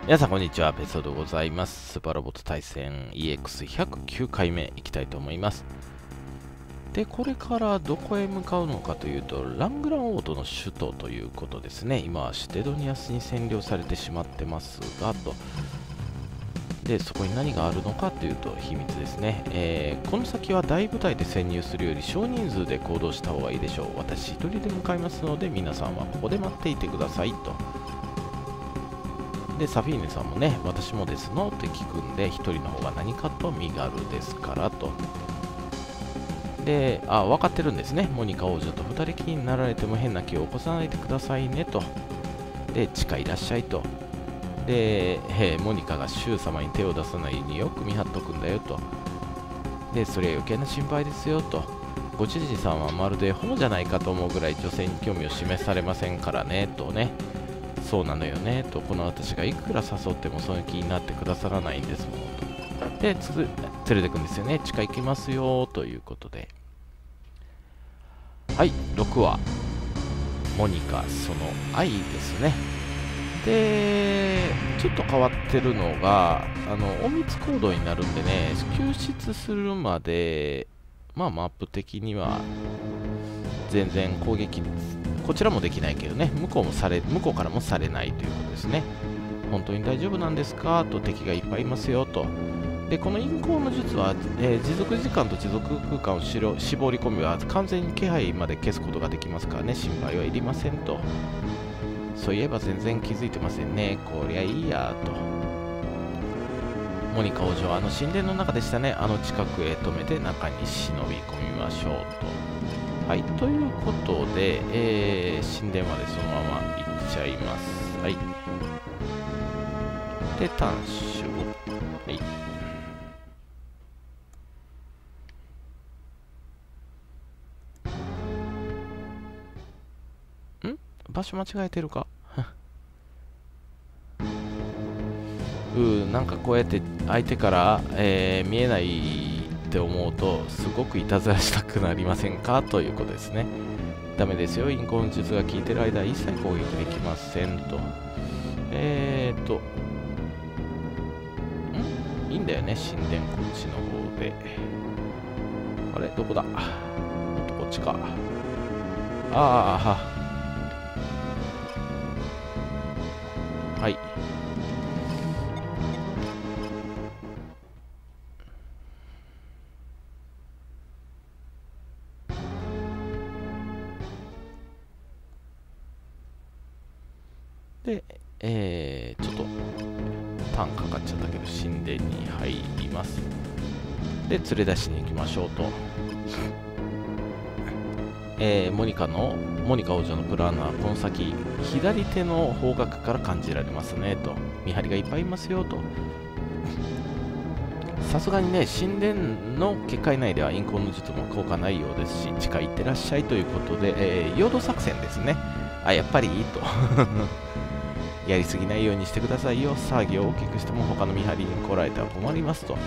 皆さんこんにちは、ペソでございます。スーパーロボット対戦 EX109 回目いきたいと思います。で、これからどこへ向かうのかというと、ラングラン王都の首都ということですね。今はシュテドニアスに占領されてしまってますが、と。で、そこに何があるのかというと秘密ですね。この先は大部隊で潜入するより少人数で行動した方がいいでしょう。私一人で向かいますので、皆さんはここで待っていてくださいと。で、サフィーネさんもね、私もですのって聞くんで、1人の方が何かと身軽ですからと。で、分かってるんですね。モニカ王女と2人きりになられても変な気を起こさないでくださいねと。で、地下いらっしゃいと。で、モニカがシュウ様に手を出さないようによく見張っとくんだよと。で、それは余計な心配ですよと。ご主人さんはまるでホモじゃないかと思うぐらい女性に興味を示されませんからねとね。そうなのよねと、この私がいくら誘ってもその気になってくださらないんですもんと。で、連れてくんですよね。地下行きますよということで。はい、6話。モニカ、その愛ですね。で、ちょっと変わってるのが、隠密行動になるんでね、救出するまで、マップ的には全然攻撃こちらもできないけどね、向こうからもされないということですね。本当に大丈夫なんですかと、敵がいっぱいいますよと。で、この引行の術は、持続時間と持続空間を絞り込みは完全に気配まで消すことができますからね、心配はいりませんと。そういえば全然気づいてませんね。こりゃいいやと。モニカ王女は神殿の中でしたね。近くへ止めて中に忍び込みましょうと。はい、ということで、神殿までそのまま行っちゃいます。はい。で、短縮。はい。場所間違えてるかなんかこうやって相手から、見えないって思うとすごくいたずらしたくなりませんかということですね。ダメですよ、引行の術が効いてる間一切攻撃できませんと。いいんだよね、神殿こっちの方で。あれどこだ、もっとこっちか。はい。で、ちょっとターンかかっちゃったけど神殿に入ります。で、連れ出しに行きましょうと。モニカ王女のプランはこの先左手の方角から感じられますねと。見張りがいっぱいいますよと。さすがにね、神殿の結界内では引行の術も効果ないようですし、地下行ってらっしゃいということで、陽動作戦ですね。やっぱりいいとやりすぎないようにしてくださいよ。騒ぎを大きくしても他の見張りに来られては困りますと。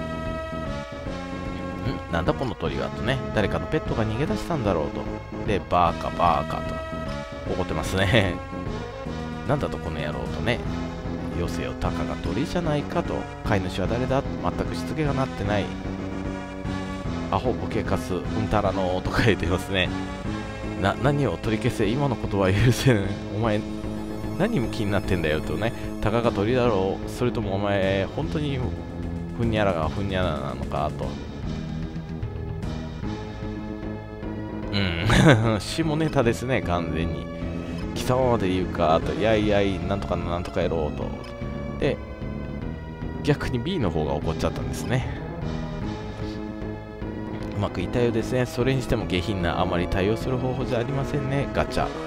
なんだこの鳥はとね、誰かのペットが逃げ出したんだろうと。で、バーカと怒ってますねなんだとこの野郎とね。よせよ、たかが鳥じゃないかと。飼い主は誰だ、全くしつけがなってない。アホボケカスうんたらのとか言ってますね。何を取り消せ、今のことは許せん。お前何も気になってんだよとね。たかが鳥だろう、それともお前本当にふんにゃらがふんにゃらなのかと。下ネタですね、完全に。貴様まで言うかと。いやいやい、なんとかなんとかやろうと。で、逆に B の方が怒っちゃったんですね。うまくいったようですね。それにしても下品な、あまり対応する方法じゃありませんね。ガチャ。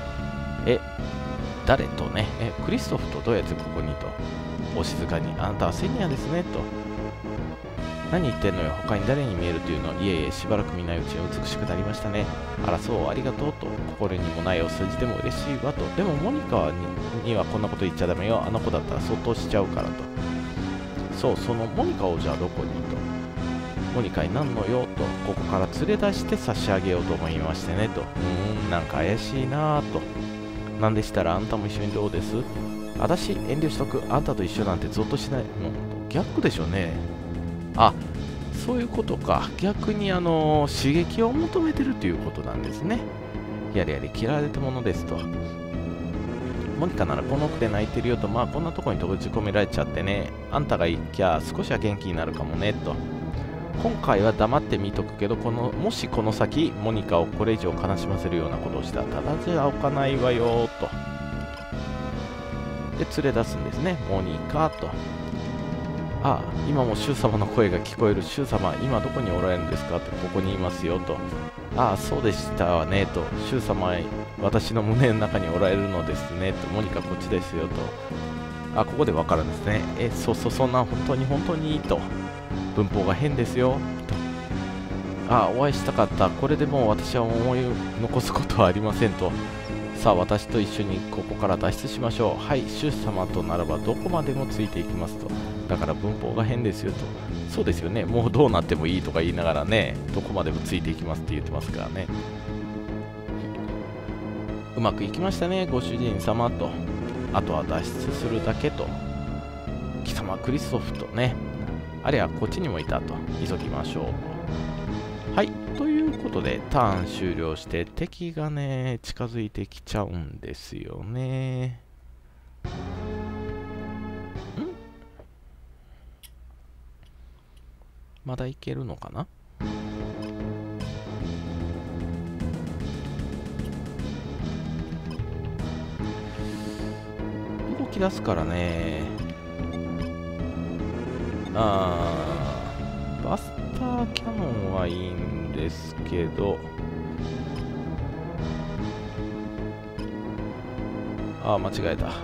誰とね。クリストフとどうやってここにと。お静かに。あなたはセニアですねと。何言ってんのよ、他に誰に見えるというの。いえいえ、しばらく見ないうちに美しくなりましたね。あらそう、ありがとうと。心にもないお世辞でも嬉しいわと。でもモニカにはこんなこと言っちゃダメよ。あの子だったら相当しちゃうからと。そう、そのモニカ王女はどこにと。モニカになんのよと。ここから連れ出して差し上げようと思いましてねと。なんか怪しいなぁと。なんでしたらあんたも一緒にどうです。 私遠慮しとく。あんたと一緒なんてゾッとしない。もう逆でしょうね。あ、そういうことか。逆に刺激を求めてるということなんですね。やれやれ嫌われたものですと。モニカならこの奥で泣いてるよと、まあこんなとこに閉じ込められちゃってね。あんたが行きゃ少しは元気になるかもねと。今回は黙って見とくけど、もしこの先モニカをこれ以上悲しませるようなことをしたらただじゃおかないわよと。で連れ出すんですね、モニカと。ああ、今もシュウ様の声が聞こえる。シュウ様、今どこにおられるんですかって。ここにいますよと。ああ、そうでしたわねと。シュウ様、私の胸の中におられるのですねと。モニカこっちですよと。あ、ここでわかるんですね。そんな本当にいいと。文法が変ですよと。ああ、お会いしたかった。これでもう私は思い残すことはありませんと。さあ、私と一緒にここから脱出しましょう。はい、シュウ様とならばどこまでもついていきますと。だから文法が変ですよと。そうですよね。もうどうなってもいいとか言いながらね、どこまでもついていきますって言ってますからね。うまくいきましたね、ご主人様と。あとは脱出するだけと。貴様クリストフとね。あれはこっちにもいたと。急ぎましょう。はい。ということで、ターン終了して、敵がね、近づいてきちゃうんですよね。まだいけるのかな。動き出すからね。バスターキャノンはいいんですけど、間違えた。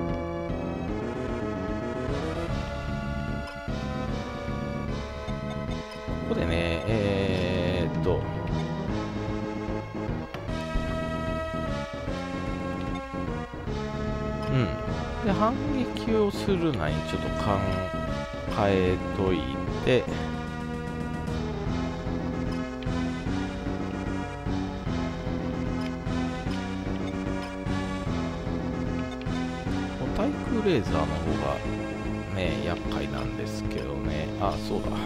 ここでね、で、反撃をするなにちょっと考えといて、対空レーザーの方がね、厄介なんですけどね。あ、そうだ。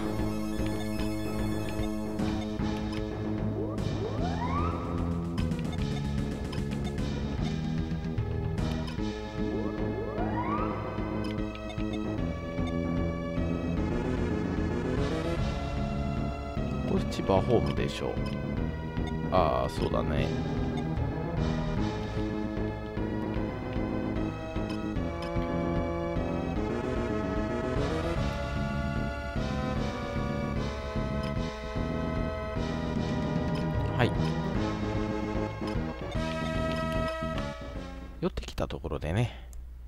これ千葉ホームでしょう。ああ、そうだね。はい。寄ってきたところでね。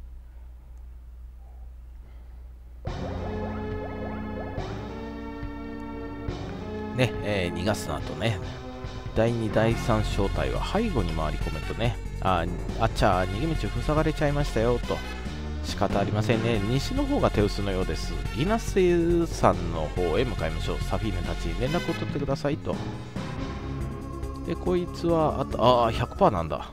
逃がすなとね。第2、第3小隊は背後に回り込めとね。あっちゃ、逃げ道塞がれちゃいましたよと。仕方ありませんね。西の方が手薄のようです。ギナス山の方へ向かいましょう。サフィーネたちに連絡を取ってくださいと。で、こいつは、100% なんだ。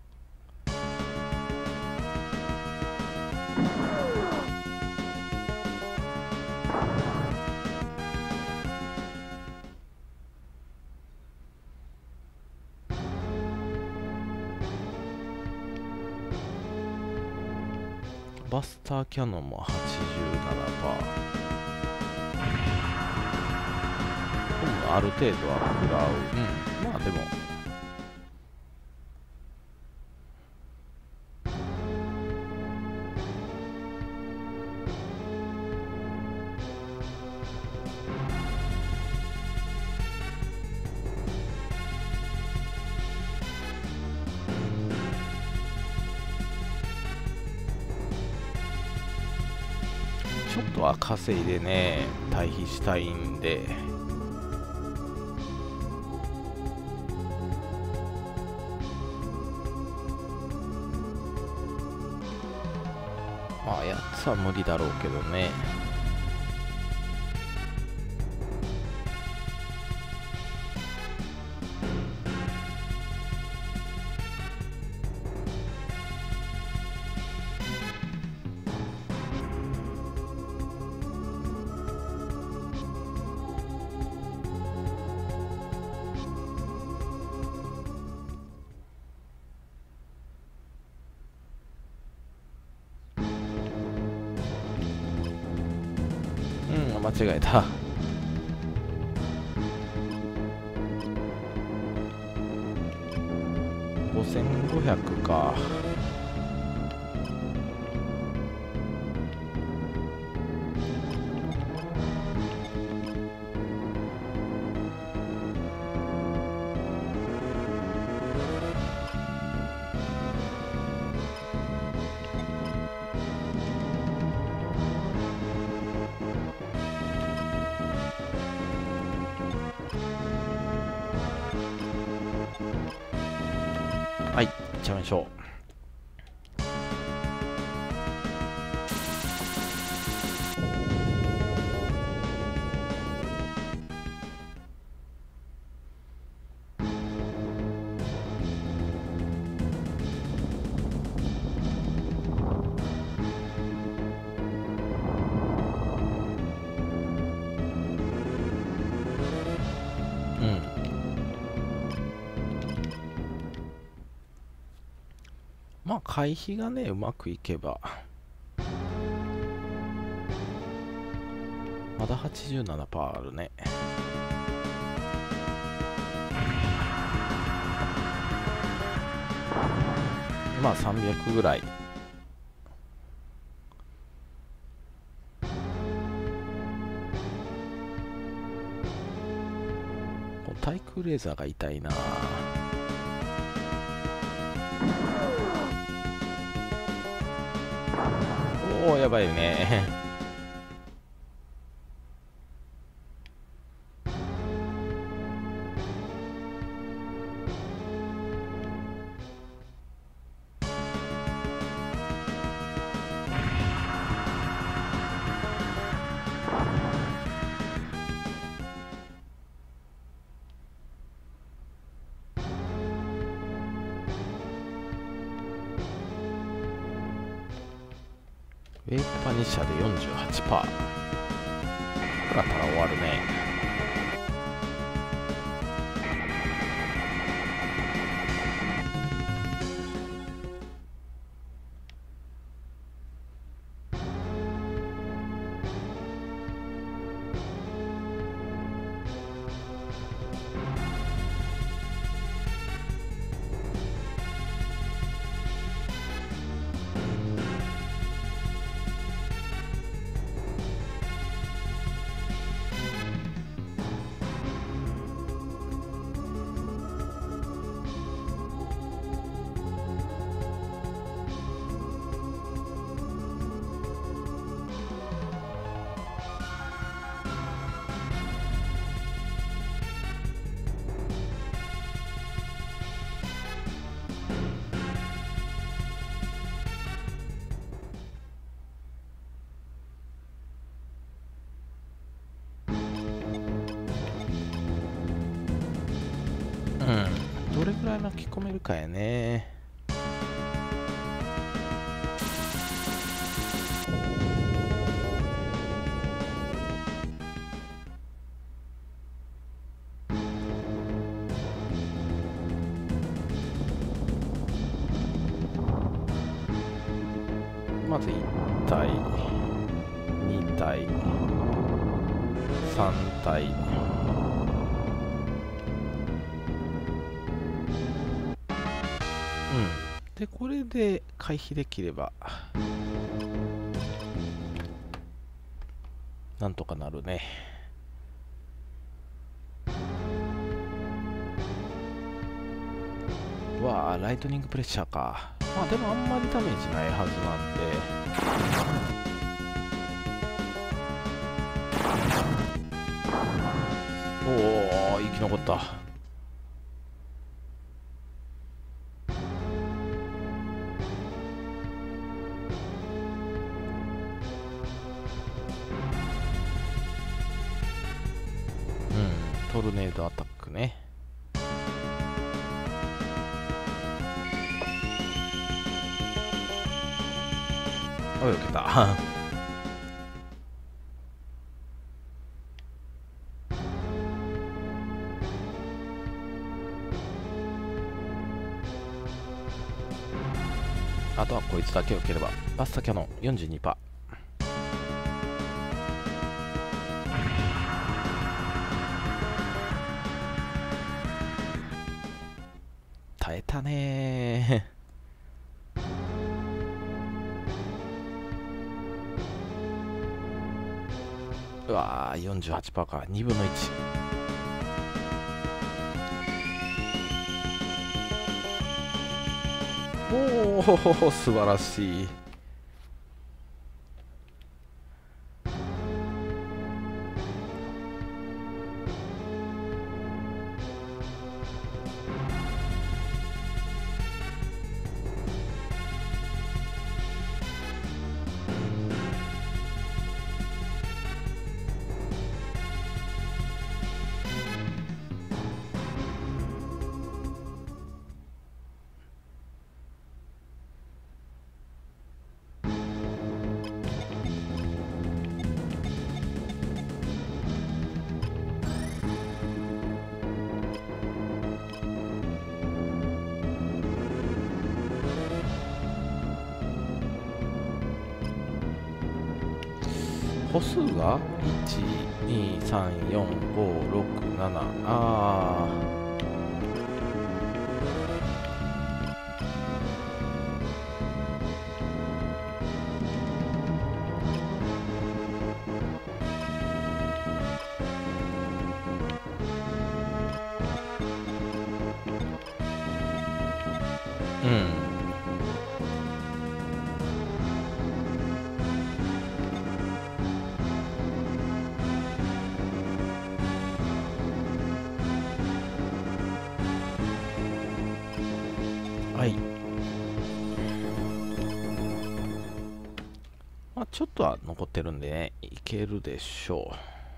バスターキャノンも 87%。ある程度は食らう。まあでも。ちょっとは稼いでね、退避したいんで。まあ、やつは無理だろうけどね。 間違えた。5500か。はい、行っちゃいましょう。まあ回避がねうまくいけば、まだ 87% あるね。まあ300ぐらい。対空レーザーが痛いな。おお、やばいね。ウェイトパニッシャーで 48%。 だったら終わるね。どれくらい巻き込めるかやね。まず1体、2体、3体。でこれで回避できればなんとかなるね。わあ、ライトニングプレッシャーか。まあでもあんまりダメージないはずなんで。おお、生き残った。トルネードアタックね。おい、受けた。あとはこいつだけ受ければ。バスタキャノン 42%。 耐えたねうわー 48% か2分の1。おお素晴らしい。歩数が1234567。あー、うん。はい。まあ、ちょっとは残ってるんでね、いけるでしょう。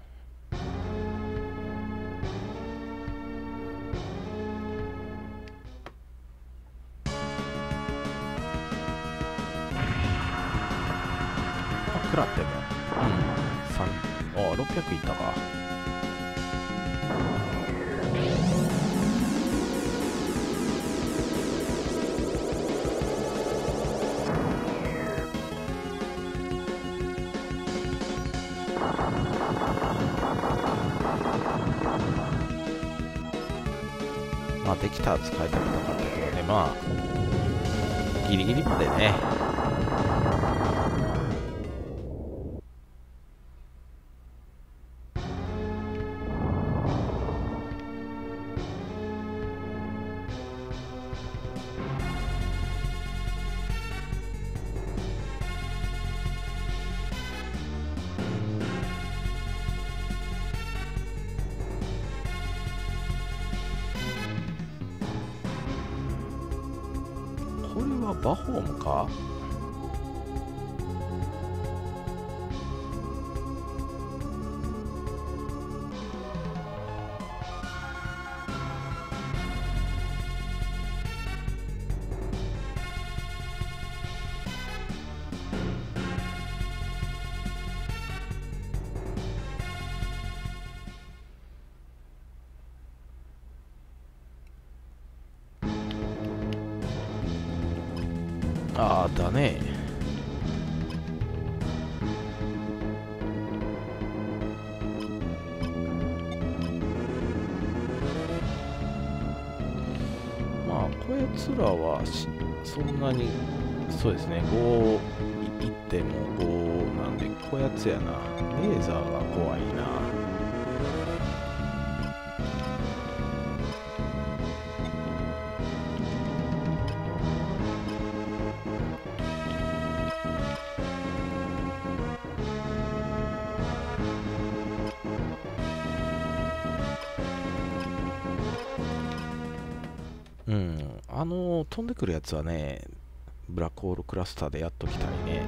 食らっても、600いったか。まあできたら使いたくなかったけどね、まあギリギリまでね。これはバホームか。ああだね。まあこやつらはそんなに、そうですね、5いっても5なんで、こやつやな。レーザーが怖いな。うん、飛んでくるやつはね、ブラックホールクラスターでやっときたいね。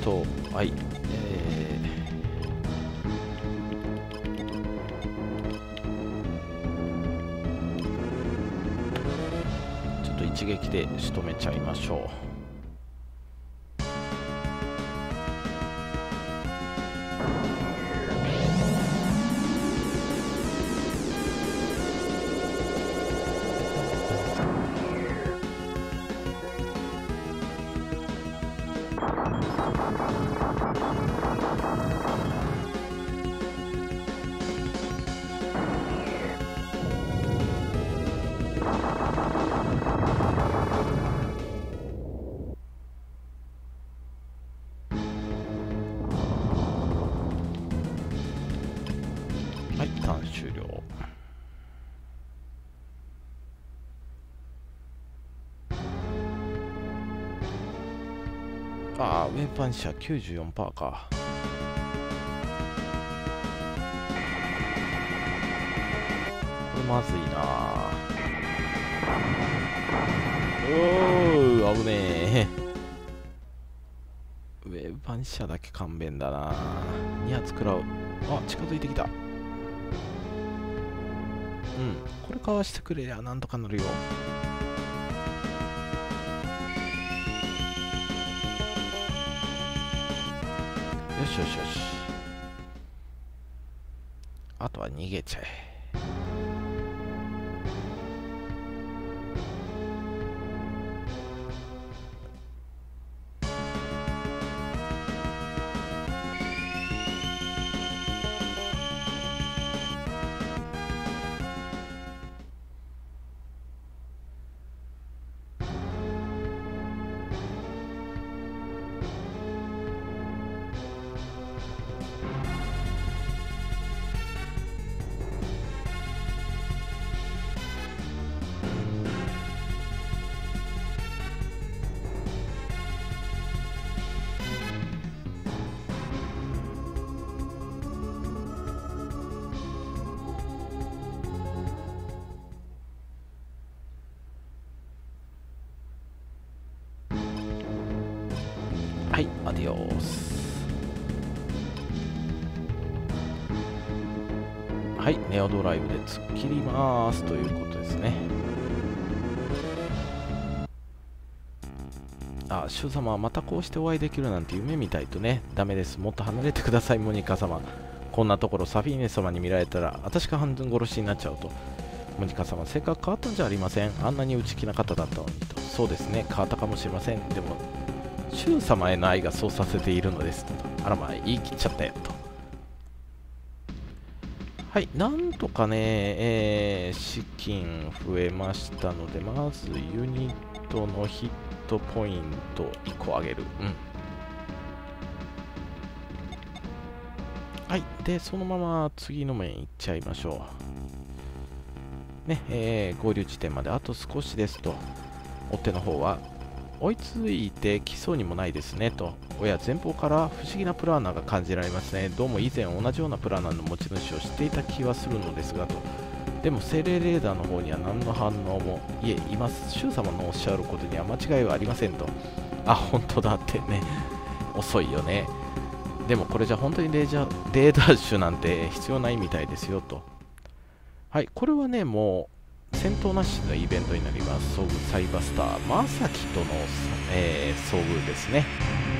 はい、ちょっと一撃で仕留めちゃいましょう。はい、ターン終了。ああ、ウェパン射 94% か。これまずいな。おお、危ねえ。ウェパン射だけ勘弁だな。2発食らう。あ、近づいてきた。これかわしてくれりゃなんとかなるよ。よしよしよし。あとは逃げちゃえ。はい、アディオス。はい、ネオドライブで突っ切りますということですね。あ、シュウ様はまたこうしてお会いできるなんて夢みたいとね。ダメです。もっと離れてください、モニカ様。こんなところサフィーネ様に見られたら私が半分殺しになっちゃうと。モニカ様、性格変わったんじゃありません。あんなに内気な方だったのにと。そうですね、変わったかもしれません。でもシュウ様への愛がそうさせているのですと。あらまあ、言い切っちゃったよと。はい、なんとかね、資金増えましたので、まずユニットのヒットポイント1個上げる。はい、で、そのまま次の面行っちゃいましょう。ね、合流地点まであと少しですと。追っ手の方は追いついてきそうにもないですねと。おや、前方から不思議なプラーナーが感じられますね。どうも以前同じようなプラーナーの持ち主を知っていた気はするのですがと。でも精霊レーダーの方には何の反応も。いえ、います。シュウ様のおっしゃることには間違いはありませんと。あ、本当だってね。遅いよね。でもこれじゃ本当にレーダー種なんて必要ないみたいですよと。はい、これはね、もう戦闘なしのイベントになります。遭遇サイバスター、まさきとの、遭遇ですね。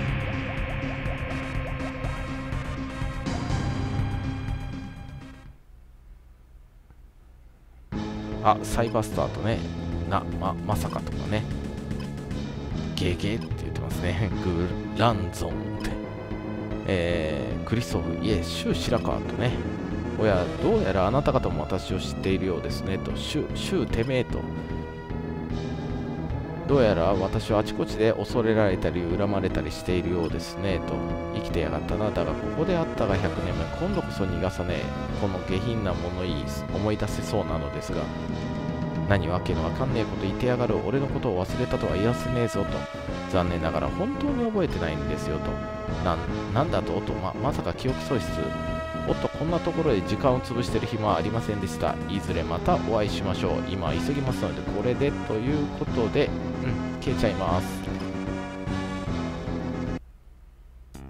あ、サイバスターとね、まさかとかね、ゲゲって言ってますね。グランゾンって、クリストフ、いえ、シュウ白川とね、おや、どうやらあなた方も私を知っているようですねと。シュウてめえと。どうやら私はあちこちで恐れられたり恨まれたりしているようですねと。生きてやがったな。だがここであったが100年目、今度こそ逃がさねえ。この下品な物言い思い出せそうなのですが、何わけのわかんねえこと言ってやがる。俺のことを忘れたとは言わせねえぞと。残念ながら本当に覚えてないんですよと。なんだとまさか記憶喪失。おっと、こんなところで時間を潰してる暇はありませんでした。いずれまたお会いしましょう。今急ぎますのでこれでということで、消えちゃいます。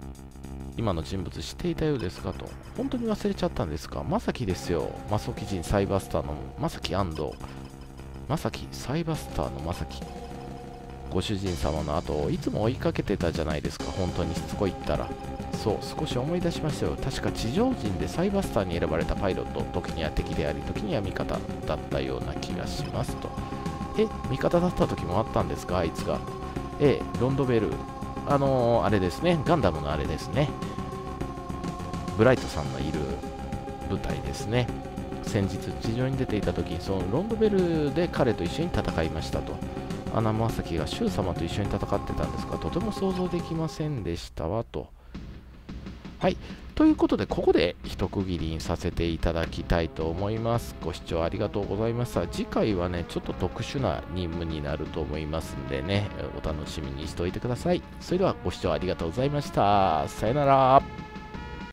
今の人物知っていたようですかと。本当に忘れちゃったんですか。まさきですよ。マソキ人サイバースターのまさきまさき、サイバースターのまさき。ご主人様の後をいつも追いかけてたじゃないですか。本当にしつこいったら。そう、少し思い出しましたよ。確か地上人でサイバースターに選ばれたパイロット。時には敵であり、時には味方だったような気がしますと。味方だった時もあったんですか、あいつが。ロンドベル。あれですね。ガンダムのあれですね。ブライトさんのいる部隊ですね。先日地上に出ていた時にそのロンドベルで彼と一緒に戦いましたと。アナマサキがシュウ様と一緒に戦ってたんですが、とても想像できませんでしたわと。はい。ということで、ここで一区切りにさせていただきたいと思います。ご視聴ありがとうございました。次回はね、ちょっと特殊な任務になると思いますんでね、お楽しみにしておいてください。それではご視聴ありがとうございました。さよなら。